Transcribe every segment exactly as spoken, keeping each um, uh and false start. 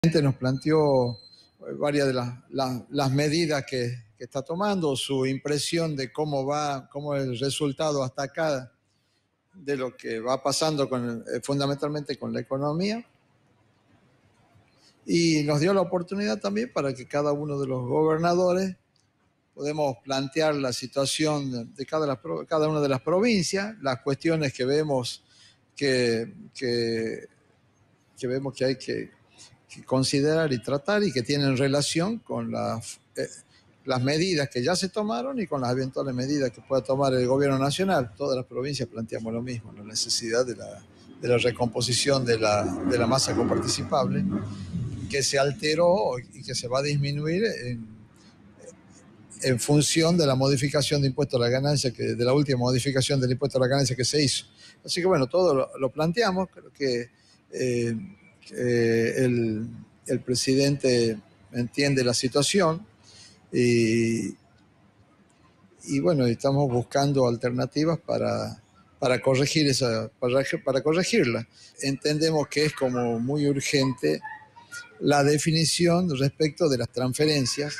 Nos planteó varias de las, las, las medidas que, que está tomando, su impresión de cómo va, cómo es el resultado hasta acá de lo que va pasando con, eh, fundamentalmente con la economía. Y nos dio la oportunidad también para que cada uno de los gobernadores podemos plantear la situación de cada, cada una de las provincias, las cuestiones que vemos que, que, que vemos que hay que que considerar y tratar y que tienen relación con las, eh, las medidas que ya se tomaron y con las eventuales medidas que pueda tomar el gobierno nacional. Todas las provincias planteamos lo mismo, la necesidad de la, de la recomposición de la, de la masa coparticipable, que se alteró y que se va a disminuir en, en función de la modificación de impuesto a la ganancia, que, de la última modificación del impuesto a la ganancia que se hizo. Así que bueno, todo lo, lo planteamos, creo que eh, Eh, el, el presidente entiende la situación y, y bueno, estamos buscando alternativas para, para, corregir esa, para, para corregirla. Entendemos que es como muy urgente la definición respecto de las transferencias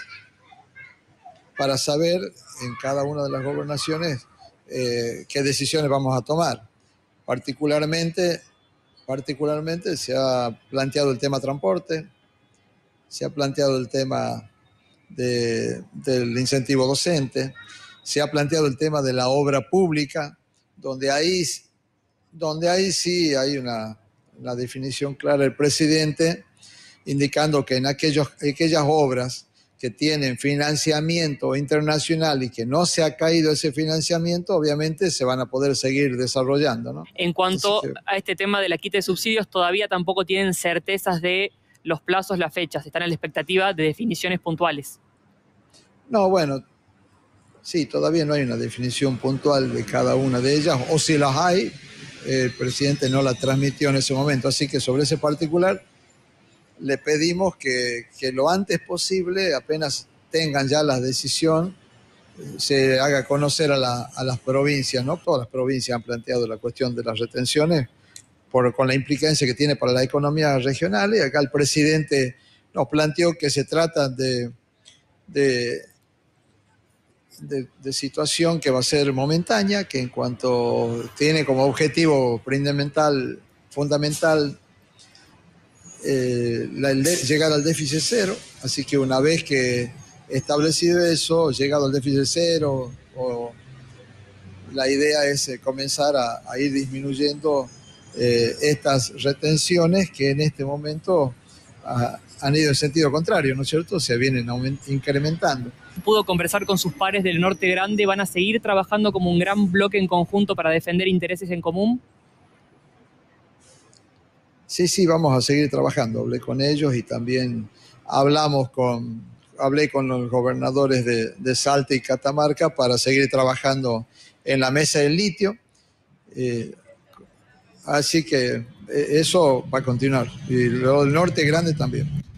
para saber en cada una de las gobernaciones eh, qué decisiones vamos a tomar. Particularmente Particularmente se ha planteado el tema transporte, se ha planteado el tema de, del incentivo docente, se ha planteado el tema de la obra pública, donde ahí, donde ahí sí hay una, una definición clara del presidente, indicando que en aquellos, aquellas obras que tienen financiamiento internacional y que no se ha caído ese financiamiento, obviamente se van a poder seguir desarrollando, ¿no? En cuanto que... a este tema de la quita de subsidios, todavía tampoco tienen certezas de los plazos, las fechas, están a la expectativa de definiciones puntuales. No, bueno, sí, todavía no hay una definición puntual de cada una de ellas, o si las hay, el presidente no la transmitió en ese momento, así que sobre ese particular le pedimos que, que lo antes posible, apenas tengan ya la decisión, se haga conocer a, la, a las provincias, ¿no? Todas las provincias han planteado la cuestión de las retenciones por, con la implicancia que tiene para la economía regional, y acá el presidente nos planteó que se trata de, de, de, de situación que va a ser momentánea, que en cuanto tiene como objetivo fundamental, fundamental Eh, la, el de, llegar al déficit cero, así que una vez que establecido eso, llegado al déficit cero, o, la idea es eh, comenzar a, a ir disminuyendo eh, estas retenciones que en este momento a, han ido en sentido contrario, ¿no es cierto? Se vienen incrementando. ¿Pudo conversar con sus pares del Norte Grande? ¿Van a seguir trabajando como un gran bloque en conjunto para defender intereses en común? Sí, sí, vamos a seguir trabajando. Hablé con ellos y también hablamos con, hablé con los gobernadores de, de Salta y Catamarca para seguir trabajando en la mesa del litio. Eh, así que eso va a continuar. Y luego el Norte Grande también.